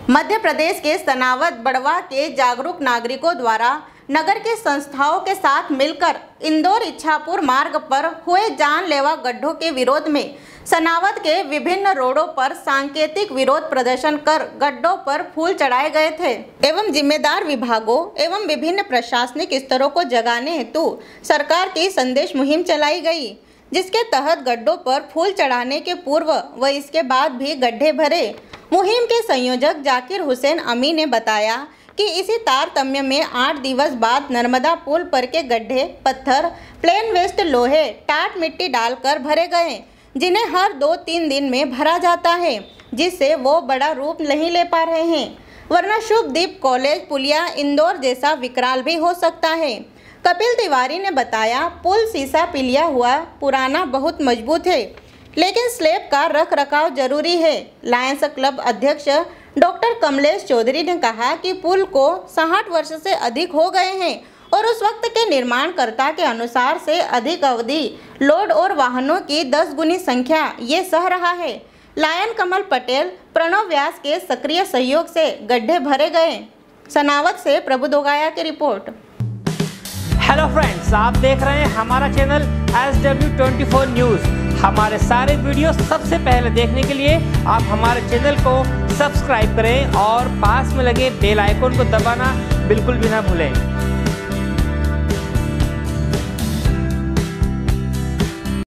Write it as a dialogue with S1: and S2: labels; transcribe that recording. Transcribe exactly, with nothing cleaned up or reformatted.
S1: मध्य प्रदेश के सनावद बड़वा के जागरूक नागरिकों द्वारा नगर के संस्थाओं के साथ मिलकर इंदौर इच्छापुर मार्ग पर हुए जानलेवा गड्ढों के विरोध में सनावद के विभिन्न रोडों पर सांकेतिक विरोध प्रदर्शन कर गड्ढों पर फूल चढ़ाए गए थे एवं जिम्मेदार विभागों एवं विभिन्न प्रशासनिक स्तरों को जगाने हेतु सरकार की संदेश मुहिम चलाई गई, जिसके तहत गड्ढों पर फूल चढ़ाने के पूर्व व इसके बाद भी गड्ढे भरे। मुहिम के संयोजक जाकिर हुसैन अमी ने बताया कि इसी तारतम्य में आठ दिवस बाद नर्मदा पुल पर के गड्ढे पत्थर, प्लेन वेस्ट, लोहे, टाट मिट्टी डालकर भरे गए, जिन्हें हर दो तीन दिन में भरा जाता है, जिससे वो बड़ा रूप नहीं ले पा रहे हैं, वरना शुभदीप कॉलेज पुलिया इंदौर जैसा विकराल भी हो सकता है। कपिल तिवारी ने बताया, पुल शीशा पिलिया हुआ पुराना बहुत मजबूत है, लेकिन स्लैब का रख रखाव जरूरी है। लायंस क्लब अध्यक्ष डॉक्टर कमलेश चौधरी ने कहा कि पुल को साठ वर्ष से अधिक हो गए हैं और उस वक्त के निर्माणकर्ता के अनुसार से अधिक अवधि लोड और वाहनों की दस गुनी संख्या ये सह रहा है। लायन कमल पटेल, प्रणव व्यास के सक्रिय सहयोग से गड्ढे भरे गए। सनावद से प्रभु दोगाया की रिपोर्ट।
S2: हेलो फ्रेंड्स, आप देख रहे हैं हमारा channel S W twenty four news. हमारे सारे वीडियो सबसे पहले देखने के लिए आप हमारे चैनल को सब्सक्राइब करें और पास में लगे बेल आइकन को दबाना बिल्कुल भी ना भूलें।